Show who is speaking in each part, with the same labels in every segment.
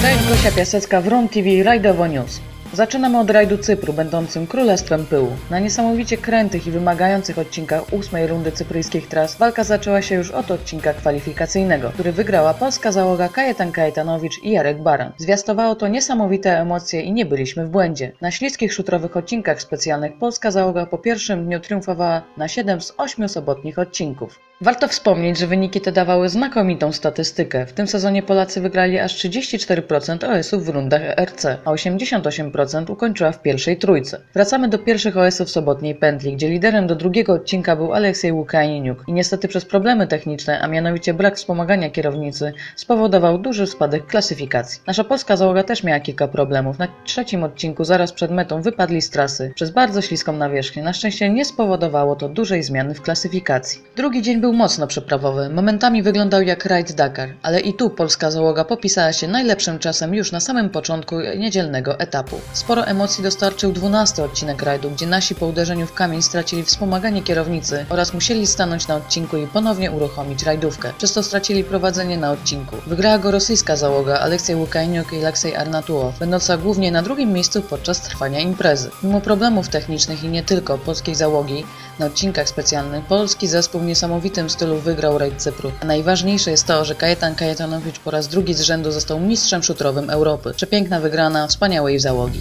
Speaker 1: Cześć, Gosia Piasecka w Roam TV Rajdowo News. Zaczynamy od rajdu Cypru, będącym królestwem pyłu. Na niesamowicie krętych i wymagających odcinkach 8. rundy cypryjskich tras walka zaczęła się już od odcinka kwalifikacyjnego, który wygrała polska załoga Kajetan Kajetanowicz i Jarek Baran. Zwiastowało to niesamowite emocje i nie byliśmy w błędzie. Na śliskich szutrowych odcinkach specjalnych polska załoga po pierwszym dniu triumfowała na 7 z 8 sobotnich odcinków. Warto wspomnieć, że wyniki te dawały znakomitą statystykę. W tym sezonie Polacy wygrali aż 34% OS-ów w rundach RC, a 88% ukończyła w pierwszej trójce. Wracamy do pierwszych OS-ów sobotniej pętli, gdzie liderem do drugiego odcinka był Aleksiej Łukajeniuk i niestety przez problemy techniczne, a mianowicie brak wspomagania kierownicy, spowodował duży spadek klasyfikacji. Nasza polska załoga też miała kilka problemów. Na trzecim odcinku zaraz przed metą wypadli z trasy przez bardzo śliską nawierzchnię. Na szczęście nie spowodowało to dużej zmiany w klasyfikacji. Drugi dzień był mocno przeprawowy, momentami wyglądał jak rajd Dakar, ale i tu polska załoga popisała się najlepszym czasem już na samym początku niedzielnego etapu. Sporo emocji dostarczył 12. odcinek rajdu, gdzie nasi po uderzeniu w kamień stracili wspomaganie kierownicy oraz musieli stanąć na odcinku i ponownie uruchomić rajdówkę, przez to stracili prowadzenie na odcinku. Wygrała go rosyjska załoga Aleksiej Łukajeniuk i Aleksiej Arnatułow, będąca głównie na drugim miejscu podczas trwania imprezy. Mimo problemów technicznych i nie tylko polskiej załogi, na odcinkach specjalnych polski zespół w niesamowitym stylu wygrał rajd Cypru. A najważniejsze jest to, że Kajetan Kajetanowicz po raz drugi z rzędu został mistrzem szutrowym Europy. Przepiękna wygrana wspaniałej załogi.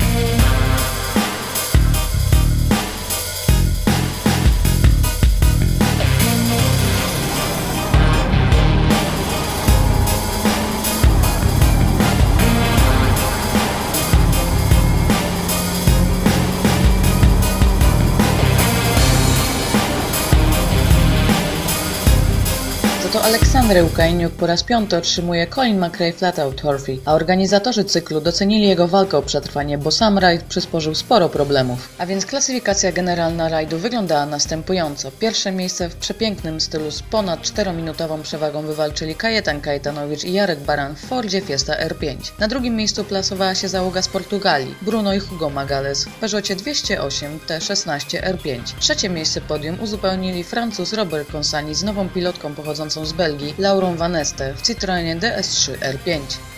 Speaker 1: To Aleksander Łukajeniuk po raz 5. otrzymuje Colin McRae Flatout Trophy, a organizatorzy cyklu docenili jego walkę o przetrwanie, bo sam rajd przysporzył sporo problemów. A więc klasyfikacja generalna rajdu wyglądała następująco. Pierwsze miejsce w przepięknym stylu z ponad 4-minutową przewagą wywalczyli Kajetan Kajetanowicz i Jarek Baran w Fordzie Fiesta R5. Na drugim miejscu plasowała się załoga z Portugalii, Bruno i Hugo Magales w Peugeotie 208 T16 R5. Trzecie miejsce podium uzupełnili Francuz Robert Consani z nową pilotką pochodzącą z Belgii, Laurą Van Este w Citroenie DS3 R5.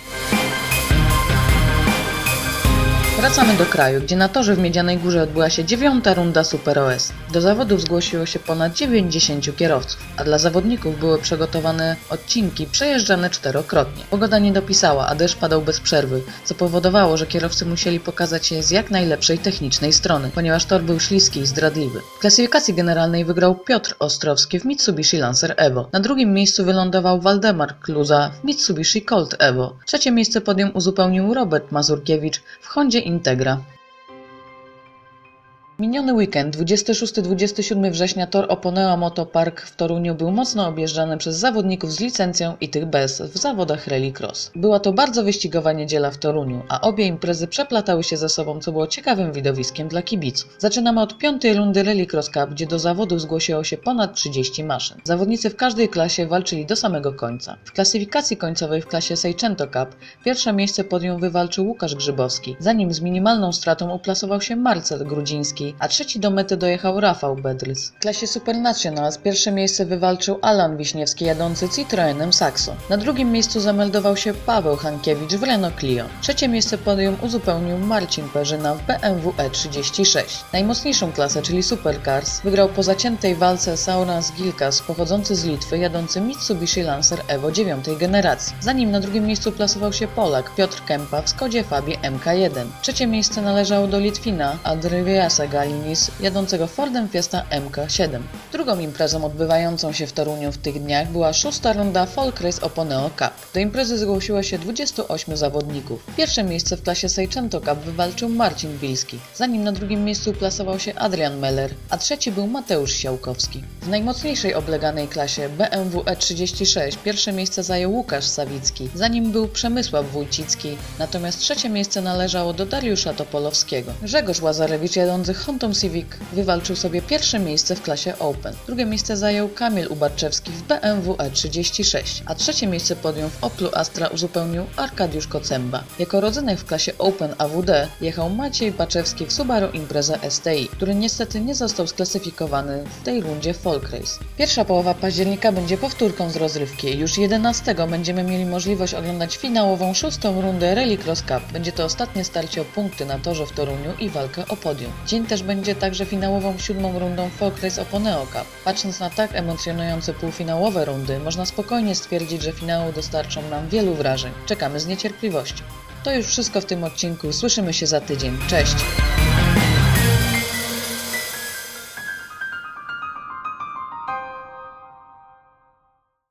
Speaker 1: Wracamy do kraju, gdzie na torze w Miedzianej Górze odbyła się 9. runda Super OS. Do zawodów zgłosiło się ponad 90 kierowców, a dla zawodników były przygotowane odcinki przejeżdżane 4-krotnie. Pogoda nie dopisała, a deszcz padał bez przerwy, co powodowało, że kierowcy musieli pokazać się z jak najlepszej technicznej strony, ponieważ tor był śliski i zdradliwy. W klasyfikacji generalnej wygrał Piotr Ostrowski w Mitsubishi Lancer Evo. Na drugim miejscu wylądował Waldemar Kluza w Mitsubishi Colt Evo. Trzecie miejsce podium uzupełnił Robert Mazurkiewicz w Hondzie Integra. Miniony weekend, 26-27 września, tor Oponea Motopark w Toruniu był mocno objeżdżany przez zawodników z licencją i tych bez w zawodach rallycross. Była to bardzo wyścigowa niedziela w Toruniu, a obie imprezy przeplatały się ze sobą, co było ciekawym widowiskiem dla kibiców. Zaczynamy od 5. rundy Rallycross Cup, gdzie do zawodów zgłosiło się ponad 30 maszyn. Zawodnicy w każdej klasie walczyli do samego końca. W klasyfikacji końcowej w klasie Seicento Cup pierwsze miejsce podium wywalczył Łukasz Grzybowski, za nim z minimalną stratą uplasował się Marcel Grudziński, a trzeci do mety dojechał Rafał Bedrys. W klasie Supernationals pierwsze miejsce wywalczył Alan Wiśniewski jadący Citroenem Saxo. Na drugim miejscu zameldował się Paweł Hankiewicz w Renault Clio. Trzecie miejsce podium uzupełnił Marcin Perzyna w BMW E36. Najmocniejszą klasę, czyli Supercars, wygrał po zaciętej walce Saurans Gilkas pochodzący z Litwy jadący Mitsubishi Lancer Evo 9. generacji. Za nim na drugim miejscu plasował się Polak Piotr Kępa w Skodzie Fabie MK1. Trzecie miejsce należało do Litwina Adriasa Galinis jadącego Fordem Fiesta MK7. Drugą imprezą odbywającą się w Toruniu w tych dniach była 6. runda Folk Race Oponeo Cup. Do imprezy zgłosiło się 28 zawodników. Pierwsze miejsce w klasie Seicento Cup wywalczył Marcin Bilski. Za nim na drugim miejscu plasował się Adrian Meller, a trzeci był Mateusz Siałkowski. W najmocniejszej obleganej klasie BMW E36 pierwsze miejsce zajął Łukasz Sawicki. Za nim był Przemysław Wójcicki, natomiast trzecie miejsce należało do Dariusza Topolowskiego. Grzegorz Łazarewicz jadący Hondą Civic wywalczył sobie pierwsze miejsce w klasie Open. Drugie miejsce zajął Kamil Ubarczewski w BMW E36, a trzecie miejsce podium w Oplu Astra uzupełnił Arkadiusz Kocemba. Jako rodzynek w klasie Open AWD jechał Maciej Baczewski w Subaru Impreza STI, który niestety nie został sklasyfikowany w tej rundzie Folk Race. Pierwsza połowa października będzie powtórką z rozrywki. Już 11 będziemy mieli możliwość oglądać finałową 6. rundę Rally Cross Cup. Będzie to ostatnie starcie o punkty na torze w Toruniu i walkę o podium. Dzień też będzie także finałową 7. rundą Folk Race Oponeo Cup. Patrząc na tak emocjonujące półfinałowe rundy, można spokojnie stwierdzić, że finały dostarczą nam wielu wrażeń. Czekamy z niecierpliwością. To już wszystko w tym odcinku. Słyszymy się za tydzień. Cześć!